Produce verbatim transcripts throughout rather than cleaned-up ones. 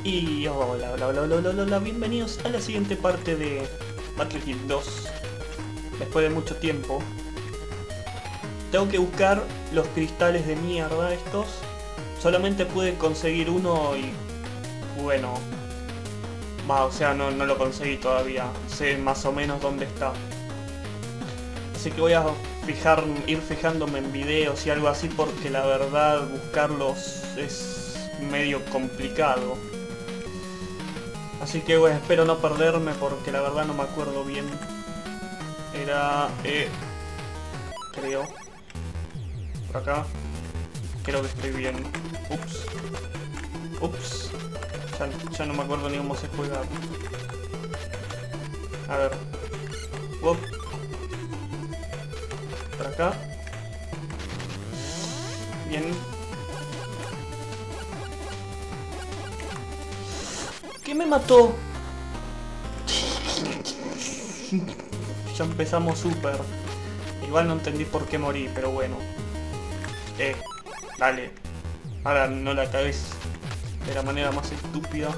Y hola, hola, hola, hola, hola, hola, bienvenidos a la siguiente parte de Battlefield dos. Después de mucho tiempo. Tengo que buscar los cristales de mierda estos. Solamente pude conseguir uno y... bueno... va, o sea, no, no lo conseguí todavía. Sé más o menos dónde está. Así que voy a fijar, ir fijándome en videos y algo así, porque la verdad buscarlos es medio complicado. Así que bueno, espero no perderme porque la verdad no me acuerdo bien. Era... Eh, creo. Por acá. Creo que estoy bien. Ups. Ups. Ya, ya no me acuerdo ni cómo se juega. A ver. Up. Por acá. Bien. ¿Qué me mató? Ya empezamos súper. Igual no entendí por qué morí, pero bueno. Eh, dale. Ahora no la cagues de la manera más estúpida.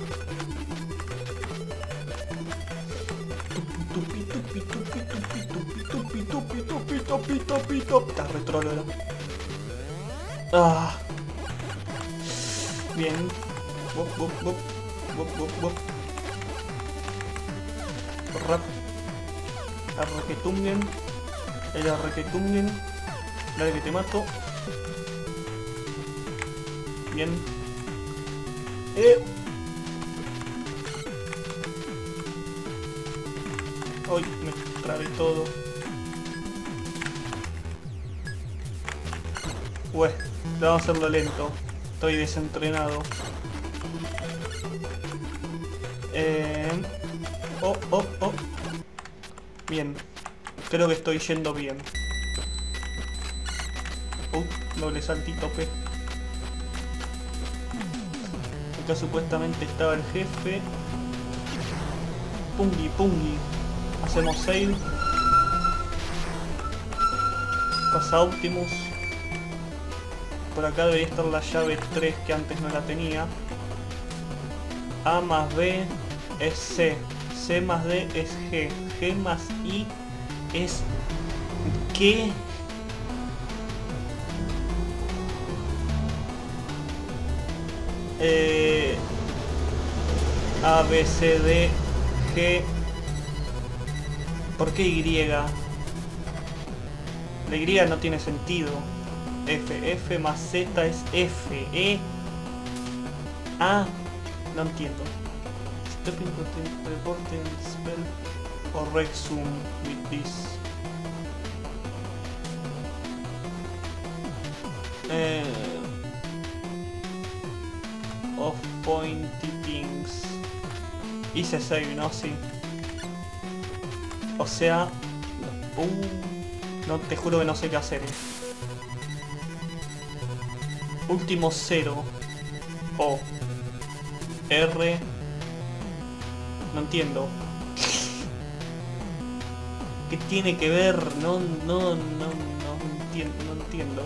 Tupi, tupi, tupi, tupi, tupi, tupi, tupi, tupi, tupi, tupi, tupi. Está retrólola. Ah. Bien. Bop, bop, bop. Bop, bop, bop. Rap. Arrequetungen. El arrequetungen. Dale que te mato. Bien. Eh. Hoy me trabé todo. Ué, vamos a hacerlo lento. Estoy desentrenado. Eh... Oh, oh, oh. Bien. Creo que estoy yendo bien. Uh, doble saltito, P. Acá supuestamente estaba el jefe. Pungi, pungi. Hacemos save. Pasa Optimus. Por acá debería estar la llave tres, que antes no la tenía. A más B es C. C más D es G. G más I es... ¿qué? Eh... A, B, C, D, G... ¿por qué Y? La Y no tiene sentido. F, F más Z es F, E... A... no entiendo. Stopping reporting spell or Rexum with this. Eh... Off pointy things. Hice save, ¿no? Sí. O sea... Uh, no, te juro que no sé qué hacer. Último cero. O. R. No entiendo. ¿Qué tiene que ver? No, no, no, no entiendo, no entiendo.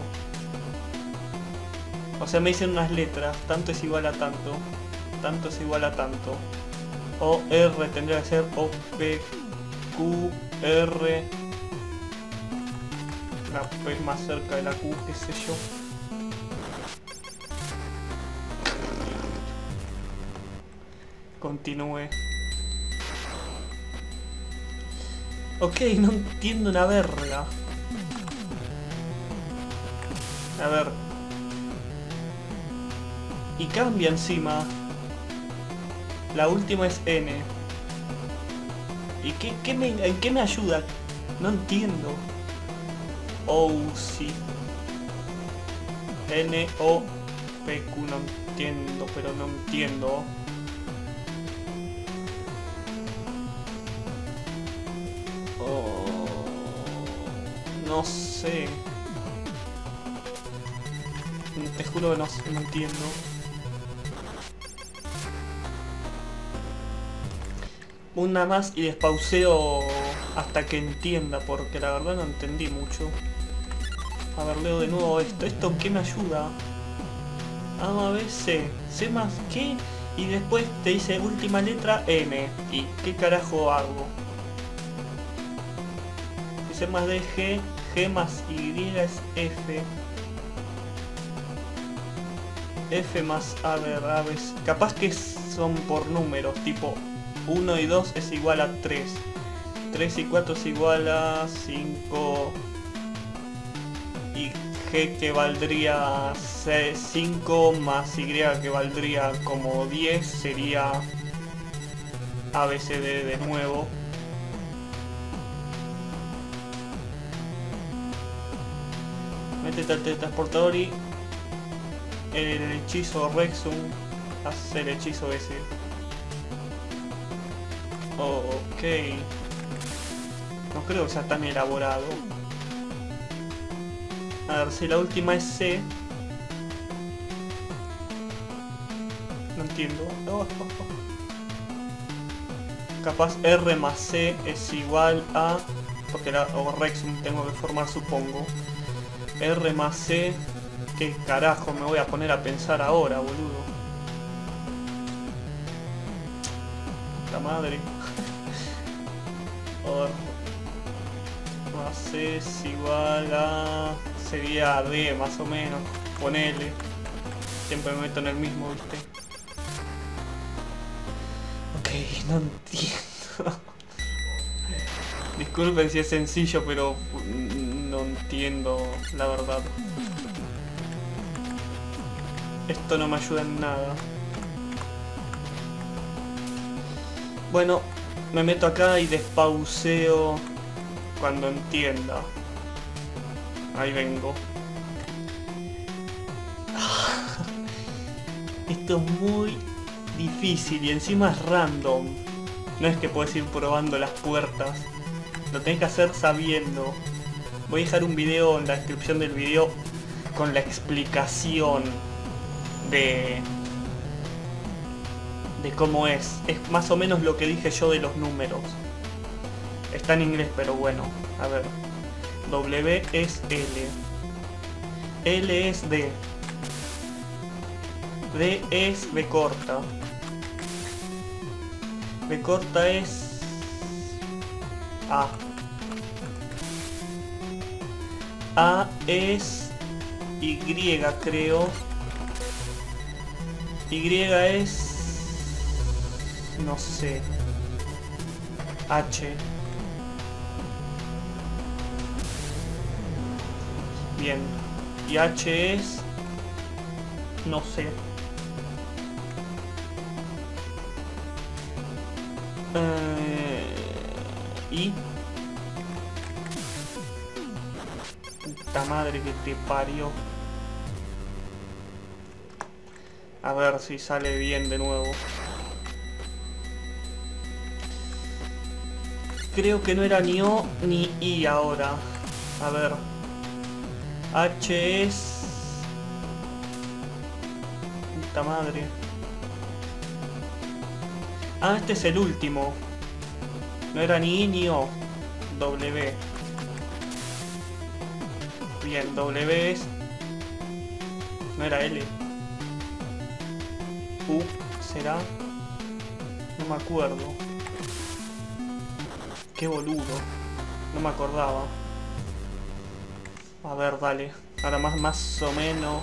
O sea, me dicen unas letras. Tanto es igual a tanto. Tanto es igual a tanto. O, R tendría que ser O, P, Q, R. La P es más cerca de la Q, qué sé yo. Continúe. Ok, no entiendo una verga. A ver. Y cambia encima. La última es N. ¿Y qué, qué me, en qué me ayuda? No entiendo. Oh, sí. N, O, P, Q, no entiendo, pero no entiendo. No sé. Te juro que no, no entiendo. Una más y despauseo hasta que entienda, porque la verdad no entendí mucho. A ver, leo de nuevo esto. ¿Esto qué me ayuda? A, B, C. C más ¿qué? Y después te dice última letra N. ¿Y qué carajo hago? Dice más de G, G más Y es F. F más, a ver, a ver, capaz que son por números, tipo uno y dos es igual a tres. tres y cuatro es igual a cinco. Y G que valdría cinco más Y que valdría como diez sería A B C D de nuevo. Métete al teletransportador y el hechizo Rexum hace el hechizo ese. Oh, ok. No creo que sea tan elaborado. A ver, si la última es C. No entiendo. Oh, oh, oh. Capaz R más C es igual a... Porque la o Rexum tengo que formar, supongo. R más C... ¿Qué carajo me voy a poner a pensar ahora, boludo? La madre. R más C es igual a... Sería D más o menos. Ponele. Siempre me meto en el mismo, ¿viste? Ok, no entiendo. Disculpen si es sencillo, pero no entiendo la verdad. Esto no me ayuda en nada. Bueno, me meto acá y despauseo cuando entienda. Ahí vengo. Esto es muy difícil y encima es random. No es que puedes ir probando las puertas. Lo tenés que hacer sabiendo. Voy a dejar un video en la descripción del video con la explicación de de cómo es. Es más o menos lo que dije yo de los números. Está en inglés, pero bueno. A ver. W es L. L es D. D es B corta. B corta es A. A es Y, creo. Y es... No sé. H. Bien. Y H es... No sé. Eh, y... Puta madre que te parió. A ver si sale bien de nuevo. Creo que no era ni O ni I ahora. A ver. H es... Puta madre. Ah, este es el último. No era ni I ni O. W. Bien, W es... No era L. U, ¿será? No me acuerdo. Qué boludo. No me acordaba. A ver, dale. Ahora más, más o menos.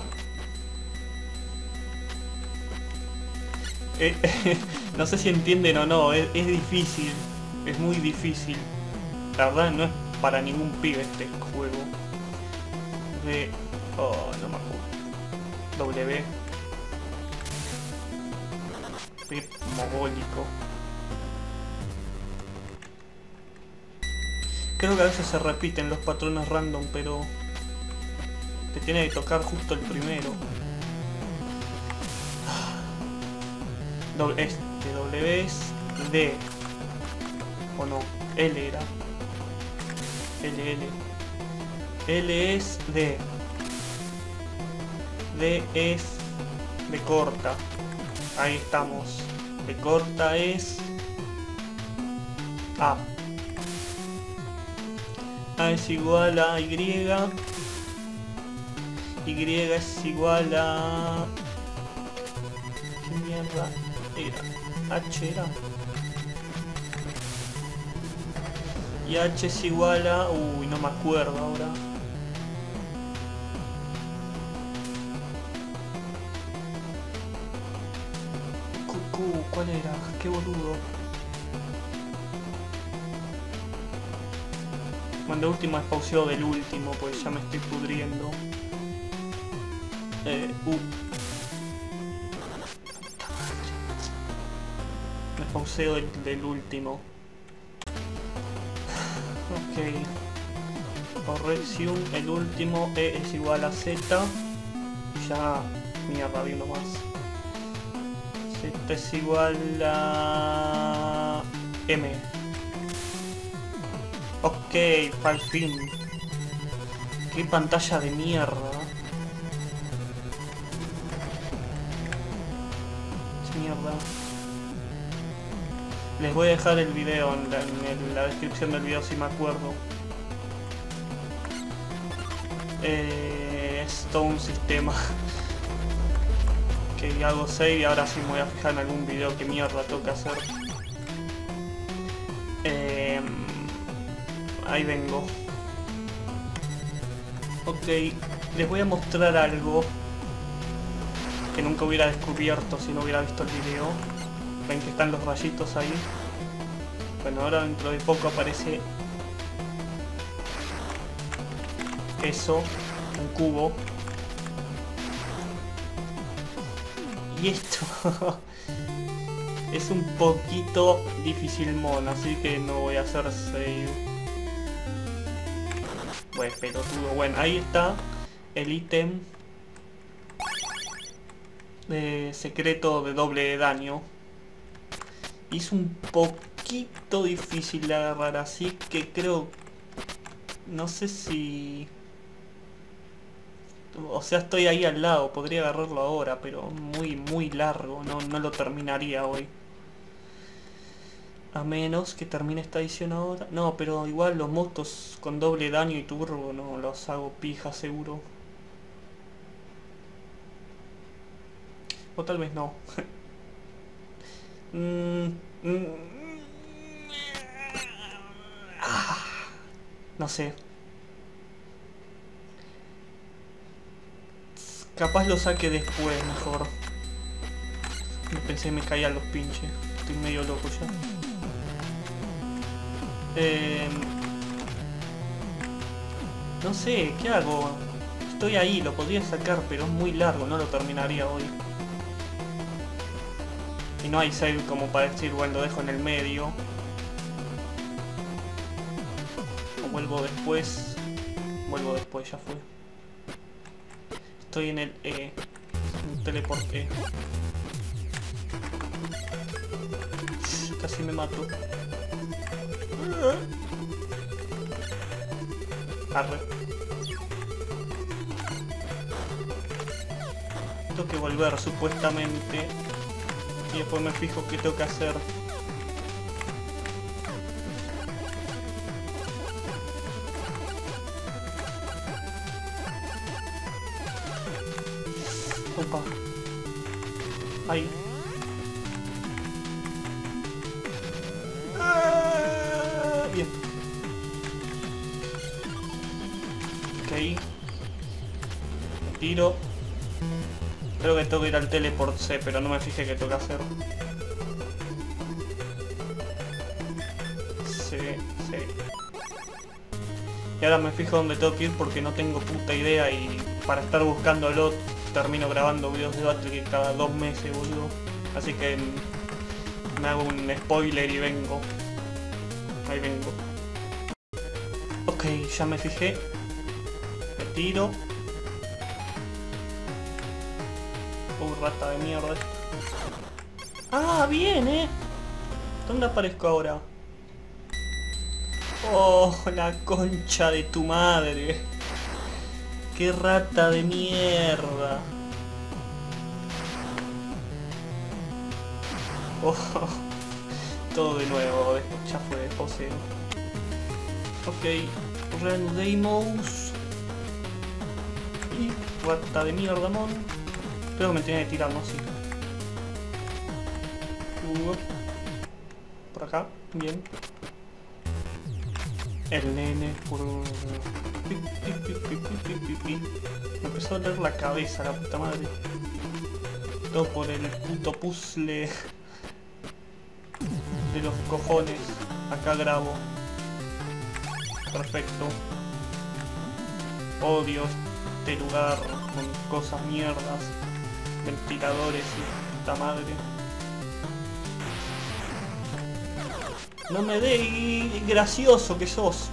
Eh, no sé si entienden o no. Es, es difícil. Es muy difícil. La verdad no es para ningún pibe este juego. De... Oh, no me acuerdo. W. Pip mogólico. Creo que a veces se repiten los patrones random, pero te tiene que tocar justo el primero. Doble, este W es D. O no, L era. L, L. L es D. D es B corta. Ahí estamos. B corta es A. A es igual a Y. Y es igual a... ¿Qué mierda? Era H era. Y H es igual a... Uy, no me acuerdo ahora. Q, ¿cuál era? Qué boludo. Mandé último espacio del último, pues ya me estoy pudriendo. Eh, U. Me pauseo del, del último. Ok. Corrección, el último E es igual a Z. Y ya, mierda, vi uno más. Z es igual a M. Ok, al fin. Qué pantalla de mierda. Mierda. Les voy a dejar el video en la, en la descripción del video si me acuerdo. Eh, es todo un sistema. Que hago save y ahora sí me voy a fijar en algún video que mierda tengo que hacer. Eh, ahí vengo. Ok, les voy a mostrar algo que nunca hubiera descubierto si no hubiera visto el video. Ven que están los rayitos ahí. Bueno, ahora dentro de poco aparece eso, un cubo. Y esto es un poquito difícil mon, así que no voy a hacer save. Bueno, pelotudo. Bueno, ahí está el ítem de secreto de doble daño. Y es un poquito difícil de agarrar, así que creo... No sé si... O sea, estoy ahí al lado, podría agarrarlo ahora, pero muy, muy largo, no, no lo terminaría hoy. A menos que termine esta edición ahora. No, pero igual los motos con doble daño y turbo no los hago pija seguro. O tal vez no. mm, mm, ah, no sé. Capaz lo saque después mejor. Me pensé que me caían los pinches. Estoy medio loco ya. Eh, no sé, ¿qué hago? Estoy ahí, lo podría sacar, pero es muy largo, no lo terminaría hoy. Y no hay save como para decir, bueno, lo dejo en el medio. O vuelvo después. Vuelvo después, ya fue. Estoy en el E. En el teleporte. Casi me mato. Arre. Tengo que volver supuestamente. Y después me fijo qué tengo que hacer. Opa. Ahí. Ah, bien. Ok. Tiro. Creo que tengo que ir al teleport C, pero no me fijé qué tengo que hacer. Sí, sí. Y ahora me fijo dónde tengo que ir porque no tengo puta idea y para estar buscándolo termino grabando videos de Battlegate cada dos meses, boludo. Así que me hago un spoiler y vengo. Ahí vengo. Ok, ya me fijé. Me tiro. Uh, rata de mierda. Ah, bien, eh. ¿Dónde aparezco ahora? Oh, la concha de tu madre. Qué rata de mierda. Oh, todo de nuevo, ya fue, poseo. Ok, reanudemos. Y rata de mierda, mon. Creo que me tenía que tirar, no sé. Uh, por acá, bien. El nene por... Me empezó a doler la cabeza, la puta madre. Todo por el puto puzzle de los cojones. Acá grabo. Perfecto. Odio este lugar con cosas mierdas. Ventiladores y puta madre. No me dé gracioso que sos.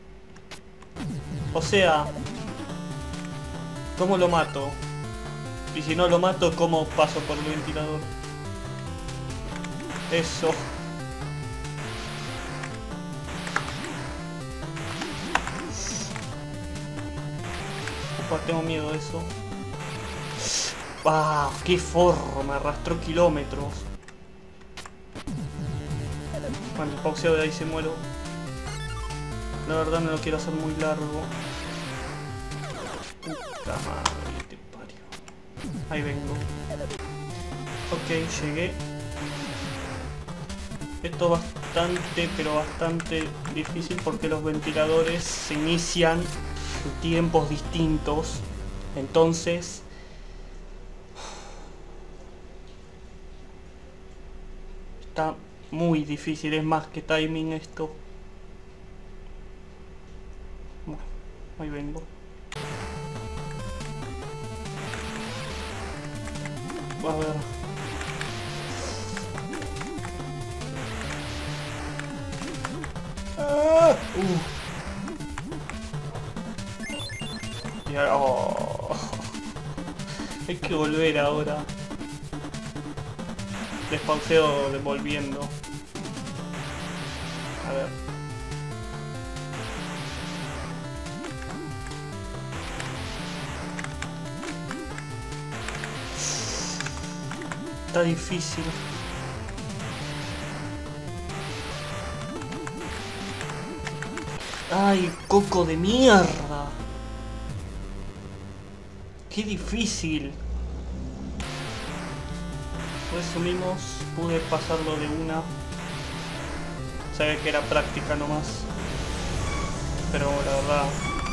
O sea, ¿cómo lo mato? Y si no lo mato, ¿cómo paso por el ventilador? Eso. Upa, tengo miedo de eso. ¡Ah! ¡Qué forro! Me arrastró kilómetros. Bueno, el pauseo de ahí se muero. La verdad no lo quiero hacer muy largo. Puta madre, te parió. Ahí vengo. Ok, llegué. Esto es bastante, pero bastante difícil porque los ventiladores se inician en tiempos distintos. Entonces... está muy difícil, es más que timing esto. Bueno, ahí vengo. A ver. Ah, uh. Y ahora, oh. Hay que volver ahora. Despauseo devolviendo. A ver. Está difícil. ¡Ay, coco de mierda! ¡Qué difícil! Resumimos, pude pasarlo de una. Sabía que era práctica nomás. Pero la verdad...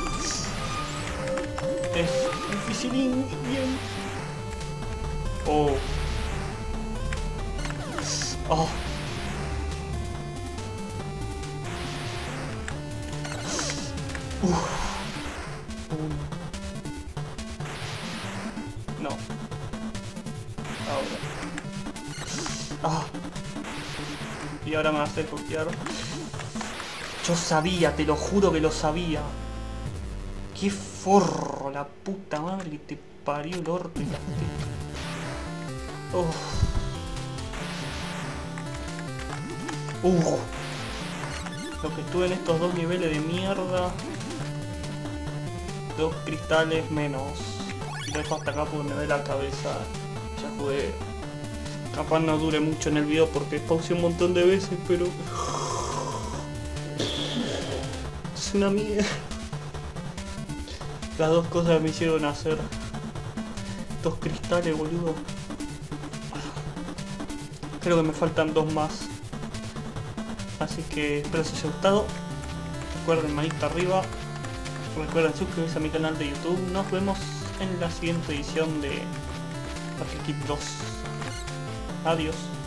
es dificilín, bien. Oh. Oh. Uf. Uno. No. Ahora. Ah. Y ahora me va a hacer copiar. Yo sabía, te lo juro que lo sabía. Qué forro, la puta madre que te parió el orto y la teta. Oh. Uh. Lo que estuve en estos dos niveles de mierda. Dos cristales menos. Y lo dejo hasta acá porque me ve la cabeza. Ya jugué. Capaz no dure mucho en el video porque pausé un montón de veces, pero... es una mierda. Las dos cosas me hicieron hacer. Dos cristales, boludo. Creo que me faltan dos más. Así que espero que os haya gustado. Recuerden manita arriba. Recuerden suscribirse a mi canal de YouTube. Nos vemos en la siguiente edición de Patrick dos. Adiós.